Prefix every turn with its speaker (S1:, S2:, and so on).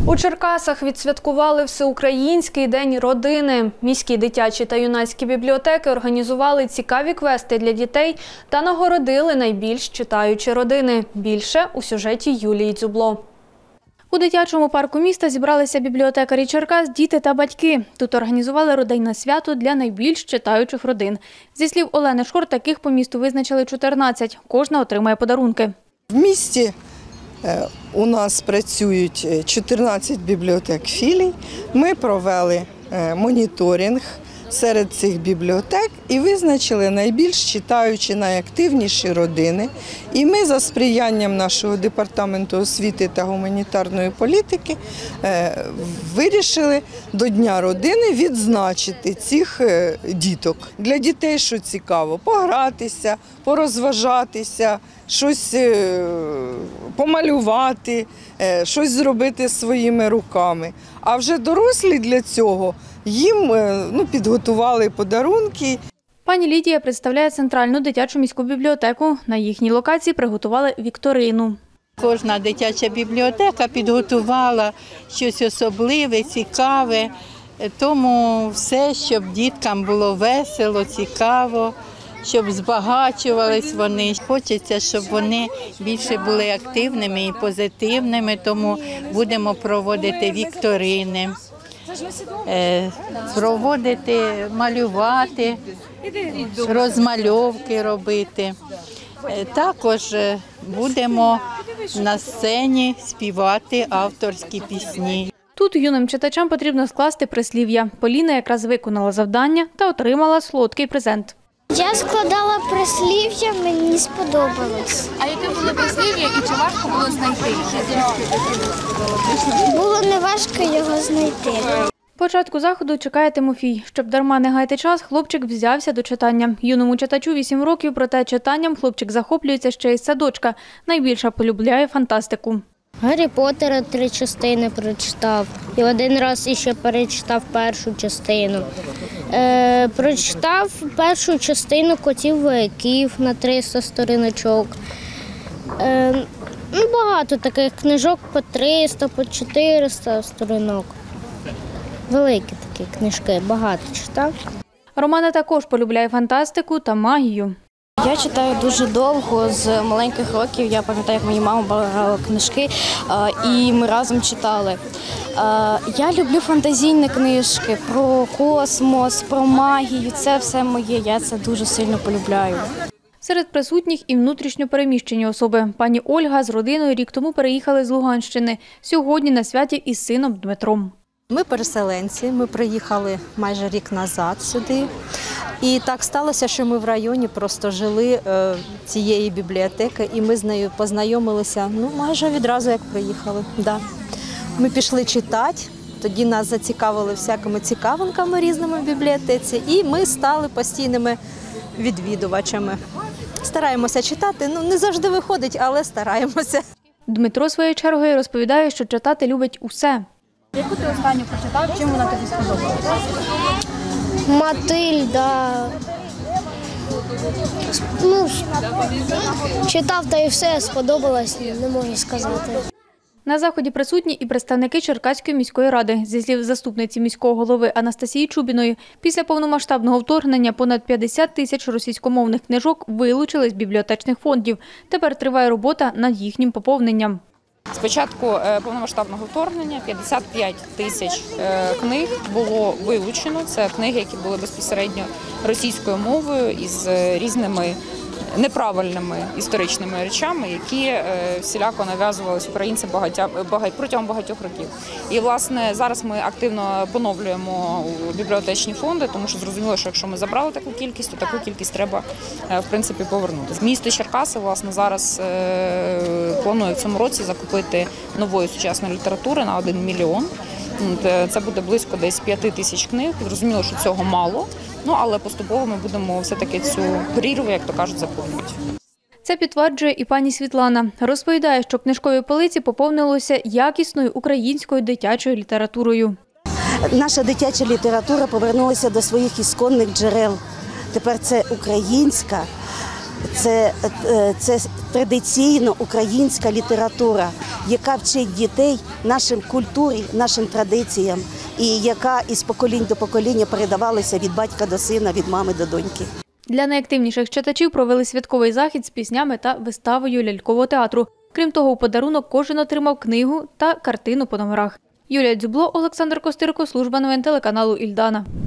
S1: У Черкасах відсвяткували Всеукраїнський день родини. Міські дитячі та юнацькі бібліотеки організували цікаві квести для дітей та нагородили найбільш читаючі родини. Більше у сюжеті Юлії Дзюбло. У дитячому парку міста зібралися бібліотекарі Черкас, діти та батьки. Тут організували родинне свято для найбільш читаючих родин. Зі слів Олени Шкор, таких по місту визначили 14. Кожна отримає подарунки.
S2: В місті у нас працюють 14 бібліотек-філій. Ми провели моніторинг серед цих бібліотек і визначили найбільш читаючі, найактивніші родини. І ми за сприянням нашого департаменту освіти та гуманітарної політики вирішили до Дня родини відзначити цих діток. Для дітей, що цікаво, погратися, порозважатися, щось помалювати, щось зробити своїми руками. А вже дорослі для цього їм підготували подарунки.
S1: Пані Лідія представляє центральну дитячу міську бібліотеку. На їхній локації приготували вікторину.
S3: Кожна дитяча бібліотека підготувала щось особливе, цікаве. Тому все, щоб діткам було весело, цікаво, щоб збагачувались вони. Хочеться, щоб вони більше були активними і позитивними, тому будемо проводити вікторини, проводити, малювати, розмальовки робити. Також будемо на сцені співати авторські пісні.
S1: Тут юним читачам потрібно скласти прислів'я. Поліна якраз виконала завдання та отримала солодкий презент.
S4: Я складала прислів'я, мені сподобалось.
S5: А яке було прислів'я і чи важко було знайти?
S4: Було не важко його знайти.
S1: Початку заходу чекає Тимофій. Щоб дарма не гаяти час, хлопчик взявся до читання. Юному читачу 8 років, проте читанням хлопчик захоплюється ще із садочка. Найбільше полюбляє фантастику.
S4: Гаррі Поттера 3 частини прочитав. І один раз іще перечитав першу частину. Прочитав першу частину «Котів-вояків» на 300 сторіночок. Багато таких книжок по 300, по 400 сторінок. Великі такі книжки, багато читав.
S1: Романа також полюбляє фантастику та магію.
S6: Я читаю дуже довго, з маленьких років. Я пам'ятаю, як мені мама брала книжки, і ми разом читали. Я люблю фантазійні книжки про космос, про магію. Це все моє, я це дуже сильно полюбляю.
S1: Серед присутніх і внутрішньо переміщені особи. Пані Ольга з родиною рік тому переїхали з Луганщини. Сьогодні на святі із сином Дмитром.
S7: Ми переселенці, ми приїхали майже рік назад сюди. І так сталося, що ми в районі просто жили цієї бібліотеки, і ми з нею познайомилися майже відразу, як приїхали. Да. Ми пішли читати, тоді нас зацікавили всякими цікавинками різними в бібліотеці, і ми стали постійними відвідувачами. Стараємося читати, не завжди виходить, але стараємося.
S1: Дмитро своєю чергою розповідає, що читати любить усе.
S5: Яку ти останню прочитав, чим вона тобі сподобалася?
S4: Матильда. Читав та і все, сподобалось, не можу сказати.
S1: На заході присутні і представники Черкаської міської ради. Зі слів заступниці міського голови Анастасії Чубіної, після повномасштабного вторгнення понад 50 тисяч російськомовних книжок вилучили з бібліотечних фондів. Тепер триває робота над їхнім поповненням.
S8: З початку повномасштабного вторгнення 55 тисяч книг було вилучено. Це книги, які були безпосередньо російською мовою із різними неправильними історичними речами, які всіляко нав'язувалися українцям протягом багатьох років. І, власне, зараз ми активно поновлюємо бібліотечні фонди, тому що зрозуміло, що якщо ми забрали таку кількість, то таку кількість треба, в принципі, повернути. Місто Черкаси, власне, зараз планує в цьому році закупити нової сучасної літератури на 1 мільйон. Це буде близько десь 5 тисяч книг. Зрозуміло, що цього мало, але поступово ми будемо все-таки цю прірву, як то кажуть, заповнювати.
S1: Це підтверджує і пані Світлана. Розповідає, що книжкові полиці поповнилися якісною українською дитячою літературою.
S9: Наша дитяча література повернулася до своїх ісконних джерел. Тепер це українська, це традиційно українська література, яка вчить дітей нашим культурі, нашим традиціям і яка із поколінь до покоління передавалася від батька до сина, від мами до доньки.
S1: Для найактивніших читачів провели святковий захід з піснями та виставою лялькового театру. Крім того, у подарунок кожен отримав книгу та картину по номерах. Юлія Дзюбло, Олександр Костирко, служба новин телеканалу «Ільдана».